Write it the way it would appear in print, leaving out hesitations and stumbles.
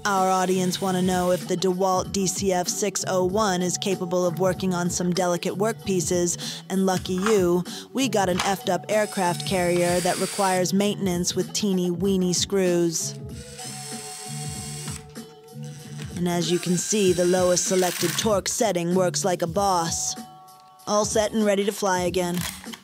Our audience want to know if the Dewalt DCF601 is capable of working on some delicate workpieces, and lucky you, we got an effed up aircraft carrier that requires maintenance with teeny weeny screws. And as you can see, the lowest selected torque setting works like a boss. All set and ready to fly again.